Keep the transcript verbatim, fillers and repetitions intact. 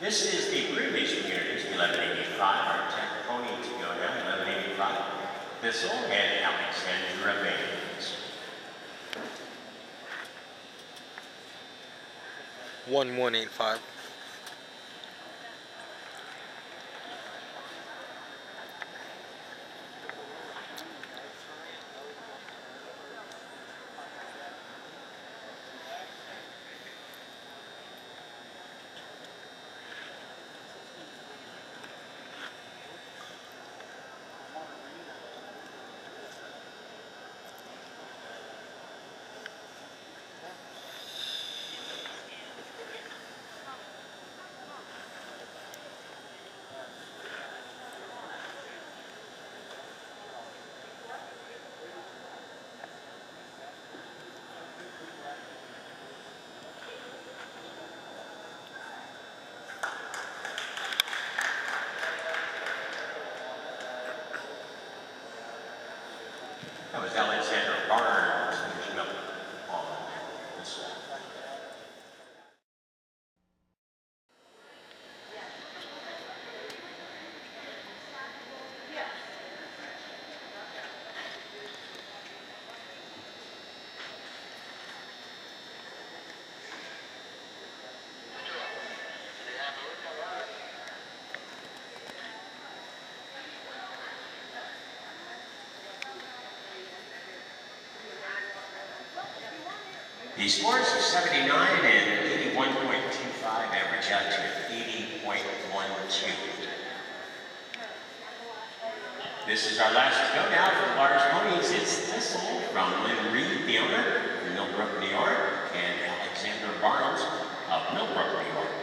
This is the previous communities, eleven eighty-five, our tenth pony to go down, eleven eighty-five, Thistle and Alexandra Baines. One one eight five. That was Alexander Barnes finishing up on this one. The scores are seventy-nine and eighty-one point two five, average out to eighty point one two. This is our last to go now for the large ponies. It's Thistle from Lynn Reed, the owner, from Millbrook, New York, and Alexander Barnes of Millbrook, New York.